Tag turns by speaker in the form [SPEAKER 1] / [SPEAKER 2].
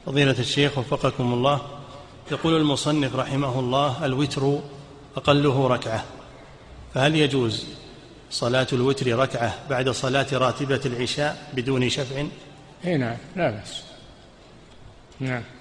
[SPEAKER 1] فضيلة الشيخ وفقكم الله، يقول المصنف رحمه الله: الوتر أقله ركعة، فهل يجوز صلاة الوتر ركعة بعد صلاة راتبة العشاء بدون شفع؟
[SPEAKER 2] نعم، لا بأس. نعم.